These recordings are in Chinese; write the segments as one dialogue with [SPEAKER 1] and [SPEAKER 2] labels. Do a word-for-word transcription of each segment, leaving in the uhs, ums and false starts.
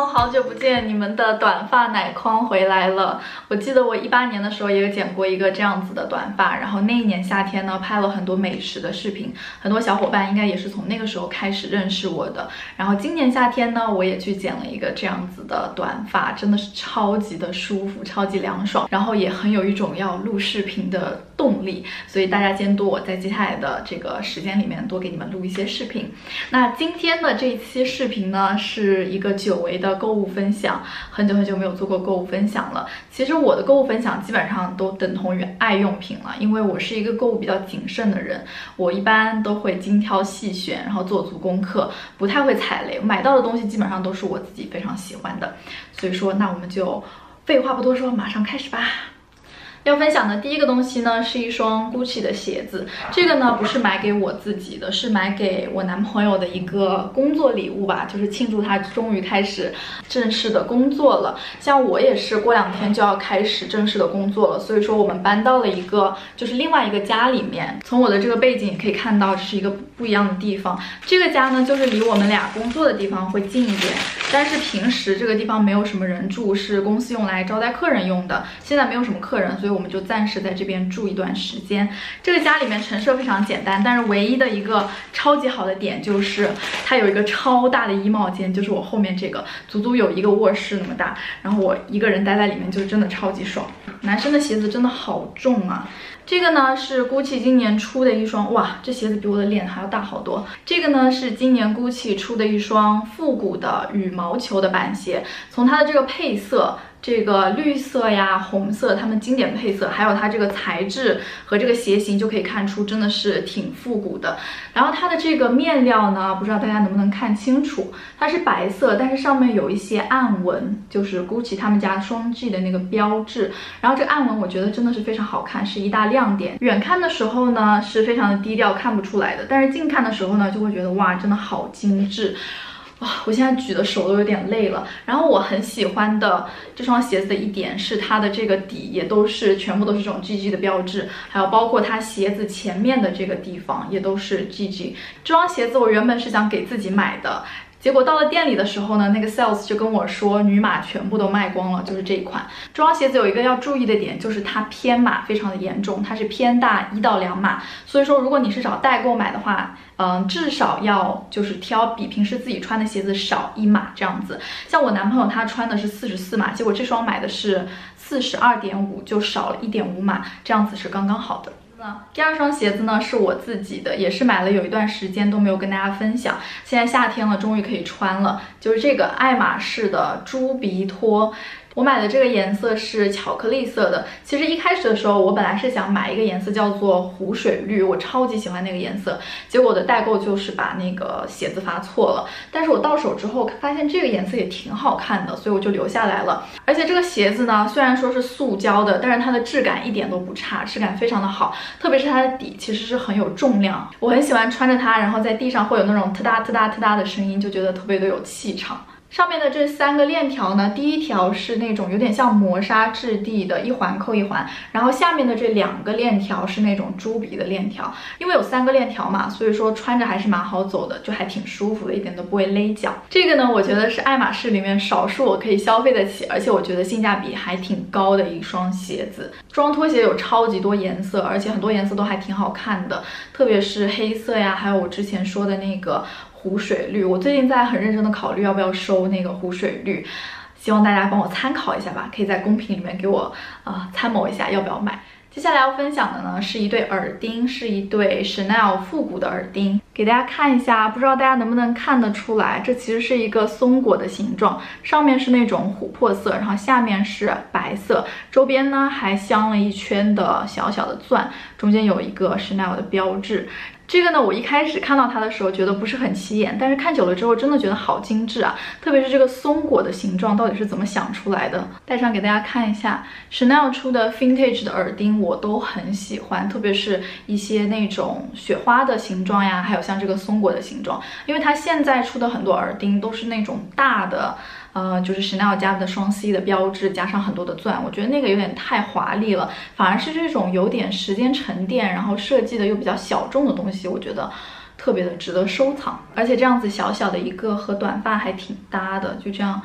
[SPEAKER 1] Hello， 好久不见，你们的短发奶框回来了。我记得我一八年的时候也有剪过一个这样子的短发，然后那一年夏天呢拍了很多美食的视频，很多小伙伴应该也是从那个时候开始认识我的。然后今年夏天呢，我也去剪了一个这样子的短发，真的是超级的舒服，超级凉爽，然后也很有一种要录视频的动力。所以大家监督我在接下来的这个时间里面多给你们录一些视频。那今天的这一期视频呢，是一个久违的购物分享，很久很久没有做过购物分享了。其实我的购物分享基本上都等同于爱用品了，因为我是一个购物比较谨慎的人，我一般都会精挑细选，然后做足功课，不太会踩雷。买到的东西基本上都是我自己非常喜欢的，所以说那我们就废话不多说，马上开始吧。要分享的第一个东西呢，是一双 Gucci 的鞋子。这个呢不是买给我自己的，是买给我男朋友的一个工作礼物吧，就是庆祝他终于开始正式的工作了。像我也是过两天就要开始正式的工作了，所以说我们搬到了一个就是另外一个家里面。从我的这个背景也可以看到，这是一个不一样的地方。这个家呢就是离我们俩工作的地方会近一点，但是平时这个地方没有什么人住，是公司用来招待客人用的。现在没有什么客人，所以我们就暂时在这边住一段时间。这个家里面陈设非常简单，但是唯一的一个超级好的点就是它有一个超大的衣帽间，就是我后面这个足足有一个卧室那么大，然后我一个人待在里面就真的超级爽。男生的鞋子真的好重啊。这个呢是 Gucci 今年出的一双，哇，这鞋子比我的脸还要大好多。这个呢是今年 Gucci 出的一双复古的羽毛球的板鞋，从它的这个配色，这个绿色呀、红色，它们经典配色，还有它这个材质和这个鞋型就可以看出真的是挺复古的。然后它的这个面料呢，不知道大家能不能看清楚，它是白色，但是上面有一些暗纹，就是 Gucci 他们家双 G 的那个标志。然后这个暗纹我觉得真的是非常好看，是一大亮点。远看的时候呢是非常的低调，看不出来的，但是近看的时候呢就会觉得哇，真的好精致。哇，我现在举的手都有点累了。然后我很喜欢的这双鞋子的一点是它的这个底也都是全部都是这种 G G 的标志，还有包括它鞋子前面的这个地方也都是 G G。这双鞋子我原本是想给自己买的，结果到了店里的时候呢，那个 sales 就跟我说女码全部都卖光了，就是这一款。这双鞋子有一个要注意的点，就是它偏码非常的严重，它是偏大一到两码，所以说如果你是找代购买的话，嗯，至少要就是挑比平时自己穿的鞋子少一码这样子。像我男朋友他穿的是四十四码，结果这双买的是四十二点五，就少了一点五码，这样子是刚刚好的。第二双鞋子呢是我自己的，也是买了有一段时间都没有跟大家分享，现在夏天了终于可以穿了，就是这个爱马仕的猪鼻托。我买的这个颜色是巧克力色的。其实一开始的时候我本来是想买一个颜色叫做湖水绿，我超级喜欢那个颜色，结果我的代购就是把那个鞋子发错了。但是我到手之后发现这个颜色也挺好看的，所以我就留下来了。而且这个鞋子呢虽然说是塑胶的，但是它的质感一点都不差，质感非常的好，特别是它的底其实是很有重量，我很喜欢穿着它，然后在地上会有那种特哒特哒特哒的声音，就觉得特别的有气场。上面的这三个链条呢，第一条是那种有点像磨砂质地的，一环扣一环，然后下面的这两个链条是那种猪鼻的链条。因为有三个链条嘛，所以说穿着还是蛮好走的，就还挺舒服的，一点都不会勒脚。这个呢我觉得是爱马仕里面少数我可以消费得起，而且我觉得性价比还挺高的一双鞋子。这双拖鞋有超级多颜色，而且很多颜色都还挺好看的，特别是黑色呀，还有我之前说的那个湖水绿，我最近在很认真的考虑要不要收那个湖水绿，希望大家帮我参考一下吧，可以在公屏里面给我呃参谋一下要不要买。接下来要分享的呢是一对耳钉，是一对 Chanel 复古的耳钉，给大家看一下，不知道大家能不能看得出来，这其实是一个松果的形状，上面是那种琥珀色，然后下面是白色，周边呢还镶了一圈的小小的钻，中间有一个 Chanel 的标志。这个呢我一开始看到它的时候觉得不是很起眼，但是看久了之后真的觉得好精致啊，特别是这个松果的形状到底是怎么想出来的。戴上给大家看一下， Chanel 出的 vintage 的耳钉我都很喜欢，特别是一些那种雪花的形状呀，还有像这个松果的形状，因为它现在出的很多耳钉都是那种大的呃，就是 Chanel 家的双 C 的标志，加上很多的钻，我觉得那个有点太华丽了，反而是这种有点时间沉淀，然后设计的又比较小众的东西，我觉得特别的值得收藏。而且这样子小小的一个和短发还挺搭的，就这样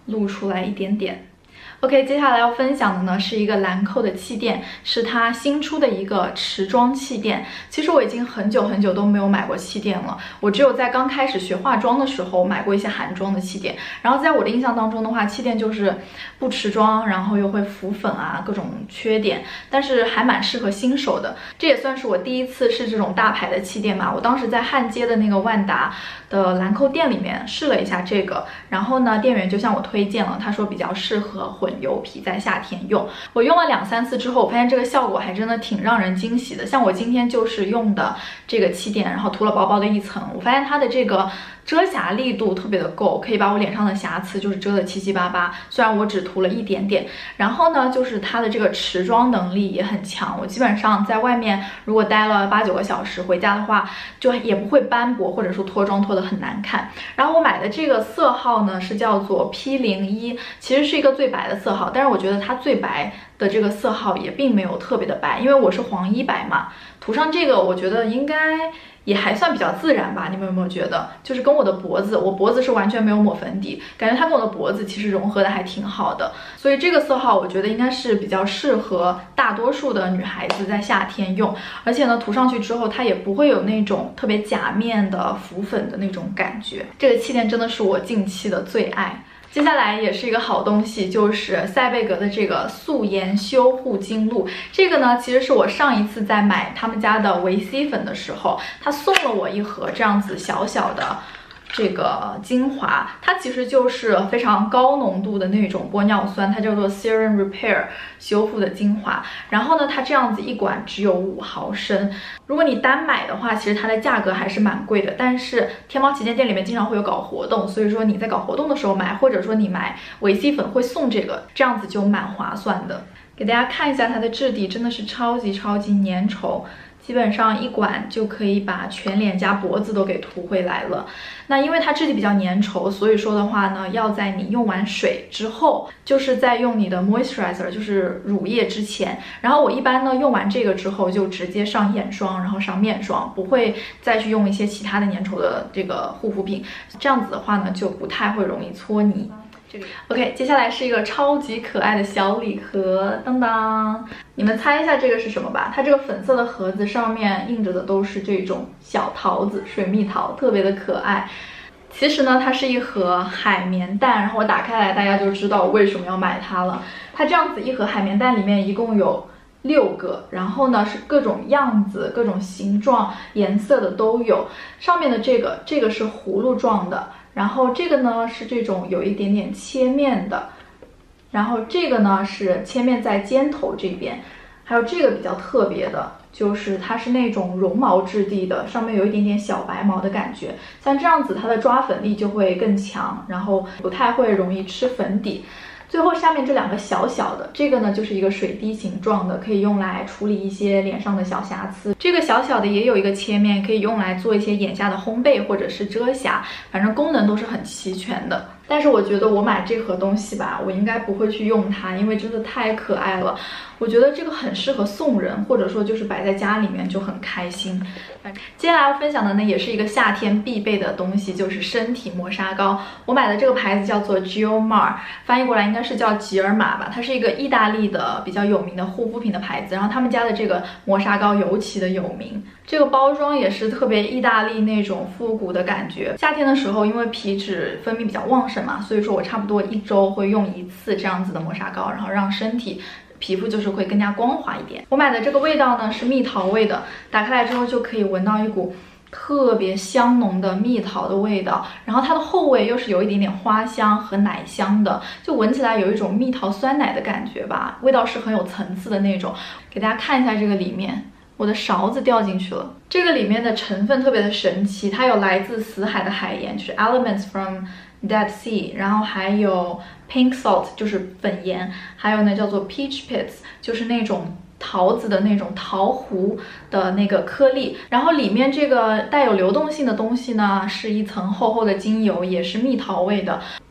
[SPEAKER 1] 露出来一点点。OK， 接下来要分享的呢是一个兰蔻的气垫，是它新出的一个持妆气垫。其实我已经很久很久都没有买过气垫了，我只有在刚开始学化妆的时候买过一些韩妆的气垫。然后在我的印象当中的话，气垫就是不持妆，然后又会浮粉啊，各种缺点，但是还蛮适合新手的。这也算是我第一次试这种大牌的气垫嘛。我当时在汉街的那个万达的兰蔻店里面试了一下这个，然后呢，店员就向我推荐了，他说比较适合混油皮，在夏天用。我用了两三次之后，我发现这个效果还真的挺让人惊喜的。像我今天就是用的这个气垫，然后涂了薄薄的一层，我发现它的这个遮瑕力度特别的够，可以把我脸上的瑕疵就是遮得七七八八。虽然我只涂了一点点，然后呢，就是它的这个持妆能力也很强。我基本上在外面如果待了八九个小时，回家的话就也不会斑驳，或者说脱妆脱得很难看。然后我买的这个色号呢是叫做 P 零一， 其实是一个最白的色号，但是我觉得它最白的这个色号也并没有特别的白，因为我是黄一白嘛，涂上这个我觉得应该也还算比较自然吧。你们有没有觉得，就是跟我的脖子，我脖子是完全没有抹粉底，感觉它跟我的脖子其实融合的还挺好的。所以这个色号我觉得应该是比较适合大多数的女孩子在夏天用，而且呢涂上去之后它也不会有那种特别假面的浮粉的那种感觉。这个气垫真的是我近期的最爱。接下来也是一个好东西，就是赛贝格的这个素颜修护精露。这个呢，其实是我上一次在买他们家的维 C 粉的时候，他送了我一盒这样子小小的这个精华，它其实就是非常高浓度的那种玻尿酸，它叫做 Serum Repair 修复的精华。然后呢，它这样子一管只有五毫升。如果你单买的话，其实它的价格还是蛮贵的，但是天猫旗舰店里面经常会有搞活动，所以说你在搞活动的时候买，或者说你买维 C 粉会送这个，这样子就蛮划算的。给大家看一下它的质地，真的是超级超级粘稠。基本上一管就可以把全脸加脖子都给涂回来了。那因为它质地比较粘稠，所以说的话呢，要在你用完水之后，就是在用你的 moisturizer， 就是乳液之前。然后我一般呢用完这个之后就直接上眼霜，然后上面霜，不会再去用一些其他的粘稠的这个护肤品。这样子的话呢，就不太会容易搓泥。这个 OK， 接下来是一个超级可爱的小礼盒，当当，你们猜一下这个是什么吧？它这个粉色的盒子上面印着的都是这种小桃子，水蜜桃，特别的可爱。其实呢，它是一盒海绵蛋，然后我打开来，大家就知道我为什么要买它了。它这样子一盒海绵蛋里面一共有六个，然后呢是各种样子、各种形状、颜色的都有。上面的这个，这个是葫芦状的。然后这个呢是这种有一点点切面的，然后这个呢是切面在尖头这边，还有这个比较特别的，就是它是那种绒毛质地的，上面有一点点小白毛的感觉，像这样子它的抓粉力就会更强，然后不太会容易吃粉底。最后下面这两个小小的，这个呢就是一个水滴形状的，可以用来处理一些脸上的小瑕疵。这个小小的也有一个切面，可以用来做一些眼下的烘焙或者是遮瑕，反正功能都是很齐全的。但是我觉得我买这盒东西吧，我应该不会去用它，因为真的太可爱了。我觉得这个很适合送人，或者说就是摆在家里面就很开心。接下来要分享的呢，也是一个夏天必备的东西，就是身体磨砂膏。我买的这个牌子叫做 Geomar， 翻译过来应该是叫吉尔玛吧，它是一个意大利的比较有名的护肤品的牌子，然后他们家的这个磨砂膏尤其的有名。这个包装也是特别意大利那种复古的感觉。夏天的时候，因为皮脂分泌比较旺盛嘛，所以说我差不多一周会用一次这样子的磨砂膏，然后让身体皮肤就是会更加光滑一点。我买的这个味道呢是蜜桃味的，打开来之后就可以闻到一股特别香浓的蜜桃的味道，然后它的后味又是有一点点花香和奶香的，就闻起来有一种蜜桃酸奶的感觉吧，味道是很有层次的那种。给大家看一下这个里面，我的勺子掉进去了。这个里面的成分特别的神奇，它有来自死海的海盐，就是 elements from Dead Sea， 然后还有 pink salt 就是粉盐，还有呢叫做 peach pits 就是那种桃子的那种桃核的那个颗粒，然后里面这个带有流动性的东西呢是一层厚厚的精油，也是蜜桃味的。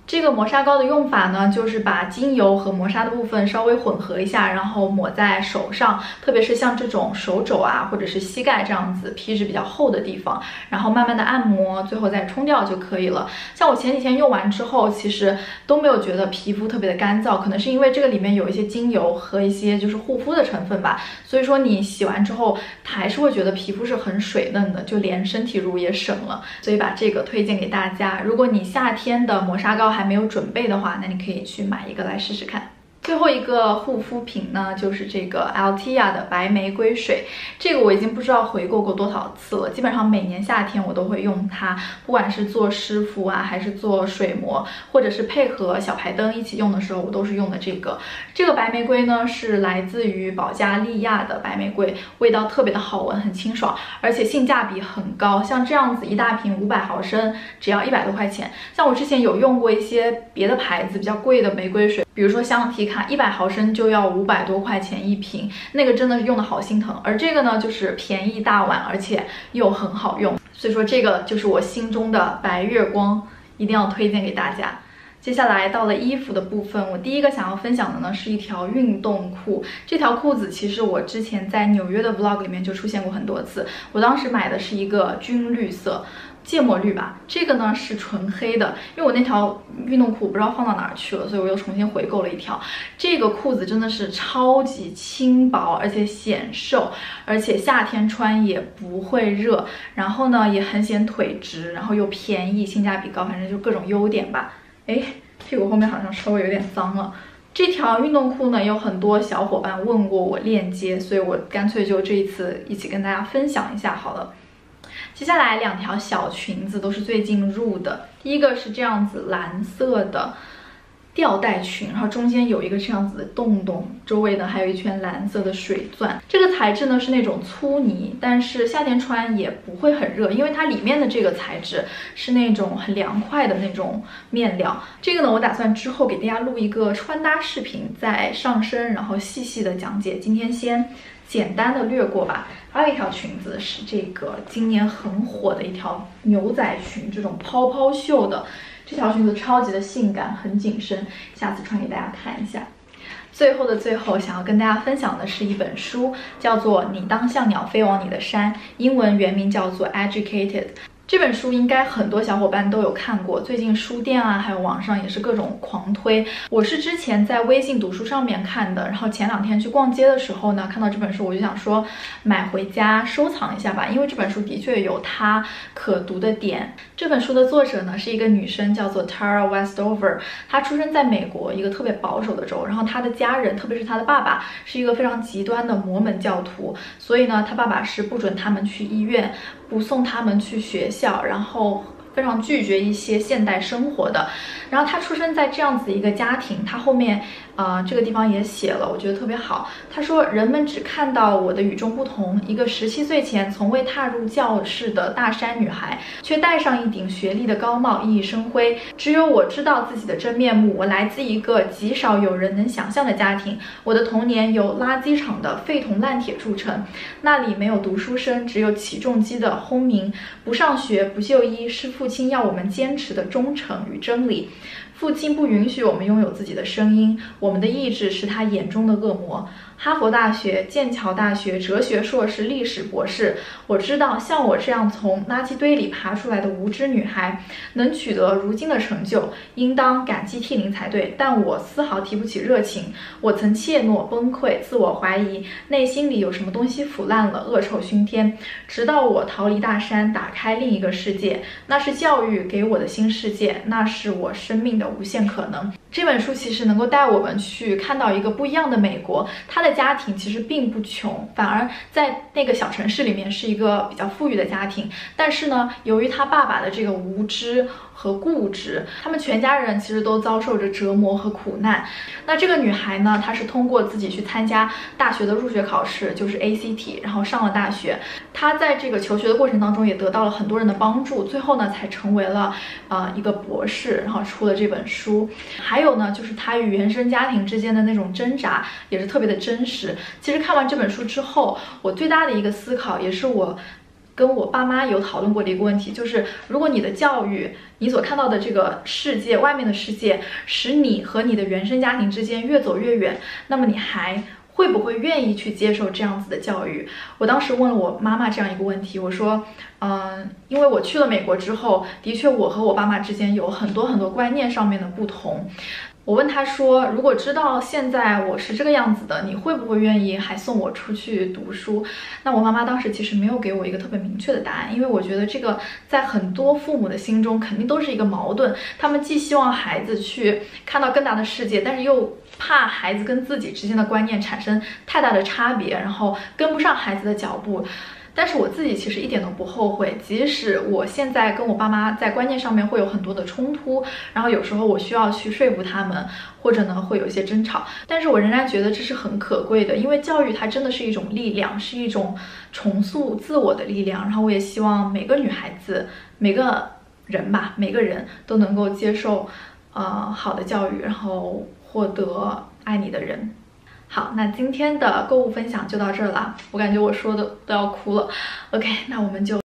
[SPEAKER 1] 这个磨砂膏的用法呢，就是把精油和磨砂的部分稍微混合一下，然后抹在手上，特别是像这种手肘啊，或者是膝盖这样子皮质比较厚的地方，然后慢慢的按摩，最后再冲掉就可以了。像我前几天用完之后，其实都没有觉得皮肤特别的干燥，可能是因为这个里面有一些精油和一些就是护肤的成分吧，所以说你洗完之后还是会觉得皮肤是很水嫩的，就连身体乳也省了，所以把这个推荐给大家。如果你夏天的磨砂膏还没有准备的话，那你可以去买一个来试试看。最后一个护肤品呢，就是这个 Altea 的白玫瑰水，这个我已经不知道回购过多少次了，基本上每年夏天我都会用它，不管是做湿敷啊，还是做水膜，或者是配合小排灯一起用的时候，我都是用的这个。这个白玫瑰呢是来自于保加利亚的白玫瑰，味道特别的好闻，很清爽，而且性价比很高。像这样子一大瓶五百毫升，只要一百多块钱。像我之前有用过一些别的牌子比较贵的玫瑰水，比如说香缇卡，一百毫升就要五百多块钱一瓶，那个真的是用的好心疼。而这个呢，就是便宜大碗，而且又很好用，所以说这个就是我心中的白月光，一定要推荐给大家。接下来到了衣服的部分，我第一个想要分享的呢是一条运动裤。这条裤子其实我之前在纽约的 vlog 里面就出现过很多次，我当时买的是一个军绿色。芥末绿吧，这个呢是纯黑的，因为我那条运动裤不知道放到哪儿去了，所以我又重新回购了一条。这个裤子真的是超级轻薄，而且显瘦，而且夏天穿也不会热，然后呢也很显腿直，然后又便宜，性价比高，反正就各种优点吧。哎，屁股后面好像稍微有点脏了。这条运动裤呢，有很多小伙伴问过我链接，所以我干脆就这一次一起跟大家分享一下好了。接下来两条小裙子都是最近入的，第一个是这样子蓝色的吊带裙，然后中间有一个这样子的洞洞，周围呢还有一圈蓝色的水钻。这个材质呢是那种粗呢，但是夏天穿也不会很热，因为它里面的这个材质是那种很凉快的那种面料。这个呢我打算之后给大家录一个穿搭视频，再上身然后细细的讲解，今天先简单的略过吧。还有一条裙子是这个今年很火的一条牛仔裙，这种泡泡袖的，这条裙子超级的性感，很紧身，下次穿给大家看一下。最后的最后，想要跟大家分享的是一本书，叫做《你当像鸟飞往你的山》，英文原名叫做 Educated。这本书应该很多小伙伴都有看过，最近书店啊，还有网上也是各种狂推。我是之前在微信读书上面看的，然后前两天去逛街的时候呢，看到这本书，我就想说买回家收藏一下吧，因为这本书的确有它可读的点。这本书的作者呢是一个女生，叫做 Tara Westover， 她出生在美国一个特别保守的州，然后她的家人，特别是她的爸爸，是一个非常极端的摩门教徒，所以呢，她爸爸是不准他们去医院，不送他们去学校，然后非常拒绝一些现代生活的。然后他出生在这样子一个家庭，他后面呃这个地方也写了，我觉得特别好。他说，人们只看到我的与众不同，一个十七岁前从未踏入教室的大山女孩，却戴上一顶学历的高帽，熠熠生辉。只有我知道自己的真面目，我来自一个极少有人能想象的家庭。我的童年由垃圾场的废铜烂铁铸成，那里没有读书声，只有起重机的轰鸣。不上学，不就医，是父亲要我们坚持的忠诚与真理。父亲不允许我们拥有自己的声音，我们的意志是他眼中的恶魔。哈佛大学、剑桥大学哲学硕士、历史博士，我知道像我这样从垃圾堆里爬出来的无知女孩，能取得如今的成就，应当感激涕零才对。但我丝毫提不起热情，我曾怯懦、崩溃、自我怀疑，内心里有什么东西腐烂了，恶臭熏天。直到我逃离大山，打开另一个世界，那是教育给我的新世界，那是我生命的无限可能。这本书其实能够带我们去看到一个不一样的美国，他的家庭其实并不穷，反而在那个小城市里面是一个比较富裕的家庭。但是呢，由于他爸爸的这个无知和固执，他们全家人其实都遭受着折磨和苦难。那这个女孩呢，她是通过自己去参加大学的入学考试，就是 A C T， 然后上了大学。她在这个求学的过程当中也得到了很多人的帮助，最后呢才成为了呃一个博士，然后出了这本书。还有呢，就是她与原生家庭之间的那种挣扎也是特别的真实。其实看完这本书之后，我最大的一个思考，也是我跟我爸妈有讨论过的一个问题，就是如果你的教育，你所看到的这个世界，外面的世界，使你和你的原生家庭之间越走越远，那么你还会不会愿意去接受这样子的教育？我当时问了我妈妈这样一个问题，我说，嗯，因为我去了美国之后，的确我和我爸妈之间有很多很多观念上面的不同。我问他说，如果知道现在我是这个样子的，你会不会愿意还送我出去读书？那我妈妈当时其实没有给我一个特别明确的答案，因为我觉得这个在很多父母的心中肯定都是一个矛盾，他们既希望孩子去看到更大的世界，但是又怕孩子跟自己之间的观念产生太大的差别，然后跟不上孩子的脚步。但是我自己其实一点都不后悔，即使我现在跟我爸妈在观念上面会有很多的冲突，然后有时候我需要去说服他们，或者呢会有一些争吵，但是我仍然觉得这是很可贵的，因为教育它真的是一种力量，是一种重塑自我的力量。然后我也希望每个女孩子，每个人吧，每个人都能够接受呃好的教育，然后获得爱你的人。好，那今天的购物分享就到这儿了，我感觉我说的都要哭了。OK， 那我们就